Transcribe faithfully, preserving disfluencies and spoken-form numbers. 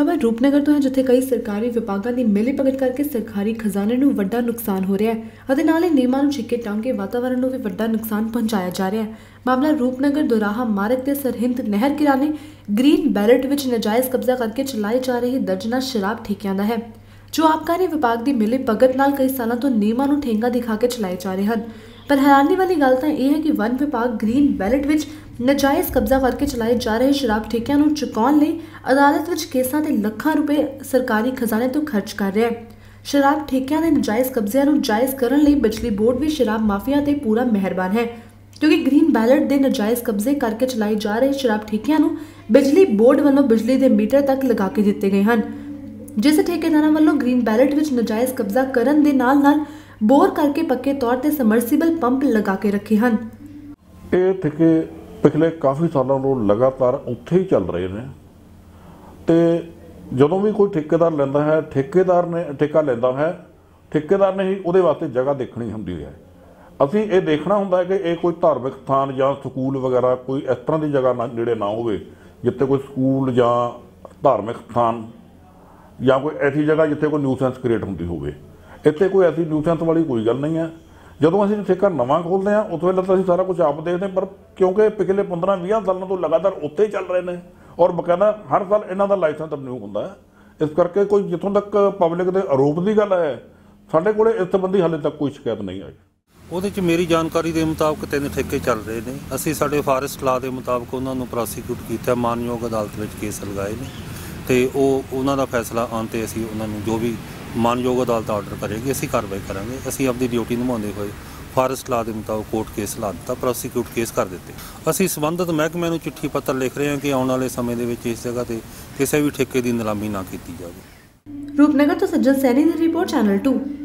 खबर रूपनगर तो है जिथे कई सरकारी विभागों की मिली भगत करके सरकारी खजाने ਨੂੰ ਵੱਡਾ ਨੁਕਸਾਨ ਹੋ ਰਿਹਾ ਹੈ ਅਤੇ ਨਾਲ ਹੀ ਨਿਯਮਾਂ ਨੂੰ ਛਿੱਕੇ ਟੰਗ ਕੇ ਵਾਤਾਵਰਣ ਨੂੰ ਵੀ ਵੱਡਾ ਨੁਕਸਾਨ ਪਹੁੰਚਾਇਆ ਜਾ ਰਿਹਾ ਹੈ। ਮਾਮਲਾ रूपनगर दोराहा मार्ग ਤੇ सरहिंद नहर किनारे ग्रीन बैलेट ਵਿੱਚ ਨਜਾਇਜ਼ ਕਬਜ਼ਾ ਕਰਕੇ ਚਲਾਏ ਜਾ ਰਹੇ ਦਰਜਨਾਂ ਸ਼ਰਾਬ ਠੇਕਿਆਂ ਦਾ ਹੈ ਜੋ ਆਬਕਾਰੀ ਵਿਭਾਗ ਦੀ ਮਿਲੀ ਭਗਤ ਨਾਲ ਕਈ ਸਾਲਾਂ ਤੋਂ ਨਿਯਮਾਂ ਨੂੰ ਠੇਂਗਾ ਦਿਖਾ ਕੇ ਚਲਾਏ ਜਾ ਰਹੇ ਹਨ। पर हैरानी वाली गल तो यह है कि वन विभाग ग्रीन बैलेट विच नजायज़ कब्जा करके चलाए जा रहे शराब ठेकिਆਂ ਨੂੰ चुकाउण ਲਈ अदालत विच केसां ते ਲੱਖਾਂ रुपए सरकारी खजाने तो खर्च कर रहा है। शराब ठेकिਆਂ ਦੇ नजायज़ कब्जिਆਂ ਨੂੰ जायज़ ਕਰਨ ਲਈ बिजली बोर्ड भी शराब माफिया ते पूरा मेहरबान है क्योंकि ग्रीन बैलेट ਦੇ नजायज़ कब्जे करके चलाए जा रहे शराब ठेकिਆਂ ਨੂੰ बिजली बोर्ड ਵੱਲੋਂ बिजली ਦੇ ਮੀਟਰ तक लगा के दिते गए हैं जिस ठेकेदारां ਵੱਲੋਂ ग्रीन बैलेट विच नजायज़ कब्जा ਕਰਨ ਦੇ ਨਾਲ ਨਾਲ बोर करके पक्के तौर पर सबमर्सिबल पंप लगा के रखे हैं। ये ठेके पिछले काफ़ी सालों ਤੋਂ लगातार उत्थे ही चल रहे हैं तो ਜਦੋਂ भी कोई ठेकेदार लेंदा है ठेकेदार ने ठेका लेंदा है ठेकेदार ने ही ਉਹਦੇ ਵਾਸਤੇ जगह देखनी ਹੁੰਦੀ है। ਅਸੀਂ ਇਹ ਦੇਖਣਾ ਹੁੰਦਾ ਹੈ ਕਿ ਇਹ ਕੋਈ ਧਾਰਮਿਕ ਸਥਾਨ ਜਾਂ ਸਕੂਲ ਵਗੈਰਾ ਕੋਈ ਇਸ ਤਰ੍ਹਾਂ ਦੀ ਜਗ੍ਹਾ ਨਾ ਜਿਹੜੇ ਨਾ ਹੋਵੇ ਜਿੱਥੇ ਕੋਈ ਸਕੂਲ ਜਾਂ ਧਾਰਮਿਕ ਸਥਾਨ ਜਾਂ ਕੋਈ ਐਸੀ ਜਗ੍ਹਾ ਜਿੱਥੇ ਕੋਈ ਨਿਊਸੈਂਸ ਕ੍ਰੀਏਟ ਹੁੰਦੀ ਹੋਵੇ। ਇੱਥੇ ਕੋਈ ਐਸੀ ਨਿਊਸੈਂਸ ਵਾਲੀ ਕੋਈ ਗੱਲ ਨਹੀਂ ਹੈ। ਜਦੋਂ ਅਸੀਂ ਠੇਕਾ ਨਵਾਂ ਖੋਲ੍ਹਦੇ ਹਾਂ ਉਸ ਵੇਲੇ ਤਾਂ ਅਸੀਂ ਸਾਰਾ ਕੁਝ ਆਪ ਦੇਖਦੇ ਪਰ ਕਿਉਂਕਿ ਪਿਛਲੇ ਪੰਦਰਾਂ ਵੀਹ ਸਾਲਾਂ ਤੋਂ ਲਗਾਤਾਰ ਉੱਥੇ ਹੀ ਚੱਲ ਰਹੇ ਨੇ ਔਰ ਬਕਾਇਦਾ ਹਰ ਸਾਲ ਇਹਨਾਂ ਦਾ ਲਾਇਸੈਂਸ ਰਿਨਿਊ ਹੁੰਦਾ ਹੈ। ਇਸ ਕਰਕੇ ਕੋਈ ਜਿੱਥੋਂ ਤੱਕ ਪਬਲਿਕ ਦੇ ਆਰੋਪ ਦੀ ਗੱਲ ਹੈ ਸਾਡੇ ਕੋਲ ਇਸ ਸੰਬੰਧੀ ਹਾਲੇ ਤੱਕ ਕੋਈ ਸ਼ਿਕਾਇਤ ਨਹੀਂ ਆਈ। ਉਹਦੇ 'ਚ ਮੇਰੀ ਜਾਣਕਾਰੀ ਦੇ ਮੁਤਾਬਕ ਤਿੰਨ ਠੇਕੇ ਚੱਲ ਰਹੇ ਨੇ। ਅਸੀਂ ਸਾਡੇ ਫਾਰੈਸਟ ਲਾ ਦੇ ਮੁਤਾਬਕ ਉਹਨਾਂ ਨੂੰ ਪ੍ਰੋਸੀਕਿਊਟ ਕੀਤਾ ਮਾਨਯੋਗ ਅਦਾਲਤ ਵਿੱਚ ਕੇਸ ਲਗਾਏ ਨੇ ਅਤੇ ਉਹ ਉਹਨਾਂ ਦਾ ਫੈਸਲਾ ਆਉਣ 'ਤੇ ਅਸੀਂ ਉਹਨਾਂ ਨੂੰ ਜੋ ਵੀ ਮਾਨਯੋਗ ਅਦਾਲਤ ਆਰਡਰ ਕਰੇਗੀ ਅਸੀਂ ਕਾਰਵਾਈ ਕਰਾਂਗੇ। ਅਸੀਂ ਆਪਣੀ ਡਿਊਟੀ ਨਿਭਾਉਂਦੇ ਹੋਏ ਫਾਰੈਸਟ ਲਾ ਦੇ ਮੁਤਾਬਕ ਕੋਰਟ ਕੇਸ ਲਾ ਦਿੱਤਾ ਪ੍ਰੋਸੀਕਿਊਟ ਕੇਸ ਕਰ ਦਿੱਤੇ। ਅਸੀਂ ਸੰਬੰਧਿਤ ਮਹਿਕਮੇ ਨੂੰ ਚਿੱਠੀ ਪੱਤਰ ਲਿਖ ਰਹੇ ਹਾਂ ਕਿ ਆਉਣ ਵਾਲੇ ਸਮੇਂ ਦੇ ਵਿੱਚ ਇਸ ਜਗ੍ਹਾ 'ਤੇ ਕਿਸੇ ਵੀ ਠੇਕੇ ਦੀ ਨਿਲਾਮੀ ਨਾ ਕੀਤੀ ਜਾਵੇ। रूपनगर तो सज्जन सैनी की रिपोर्ट चैनल टू।